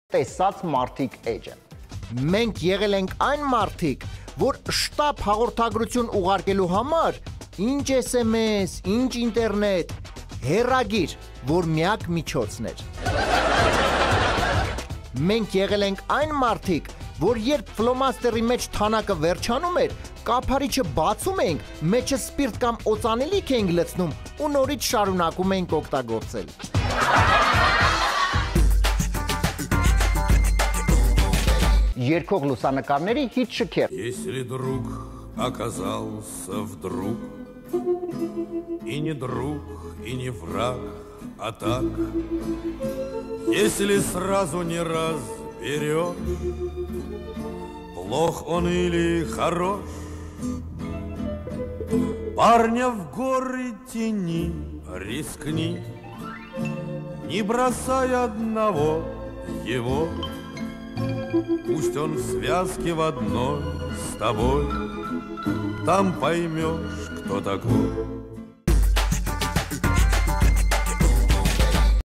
տեսած մարդիկ էջը։ Մենք եղել ենք այն մարդիկ, որ շտապ հաղորդագրություն ուղարկելու համար ինչ SMS, ինչ ինտերնետ, հեռագիր, որ միակ միջոցն էր։ Մենք եղել ենք այն մարդիկ, որ երբ ֆլոմաստերի մեջ թանակը վերջանում էր, կափարիչը բացում էինք, մեջը սպիրտ կամ օծանելիք էինք լցնում ու նորից շարունակում էինք օգտագործել։ Երկող լուսանկարների հիթ շքեղ։ Если друг оказался вдруг, и не друг, и не враг, а так, если сразу не разберешь, плох он или хорош, парня в горы тяни, рискни, не бросай одного его. Пусть он в связке в одной с тобой, там поймешь, кто такой.